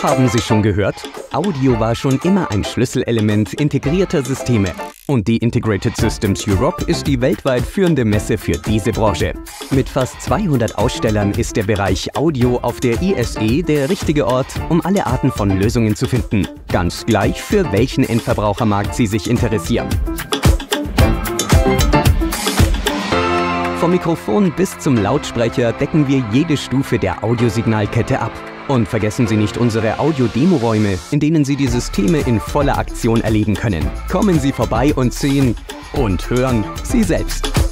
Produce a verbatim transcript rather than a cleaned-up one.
Haben Sie schon gehört? Audio war schon immer ein Schlüsselelement integrierter Systeme. Und die Integrated Systems Europe ist die weltweit führende Messe für diese Branche. Mit fast zweihundert Ausstellern ist der Bereich Audio auf der I S E der richtige Ort, um alle Arten von Lösungen zu finden. Ganz gleich, für welchen Endverbrauchermarkt Sie sich interessieren. Vom Mikrofon bis zum Lautsprecher decken wir jede Stufe der Audiosignalkette ab. Und vergessen Sie nicht unsere Audio-Demo-Räume, in denen Sie die Systeme in voller Aktion erleben können. Kommen Sie vorbei und sehen und hören Sie selbst.